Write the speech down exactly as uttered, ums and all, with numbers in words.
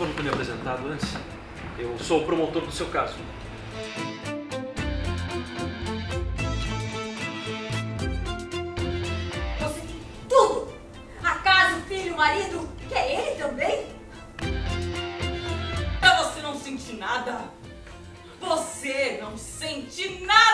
Desculpa não ter me apresentado antes. Eu sou o promotor do seu caso. Você tem tudo! A casa, o filho, o marido. Quer ele também? Pra você não sentir nada. Você não sente nada.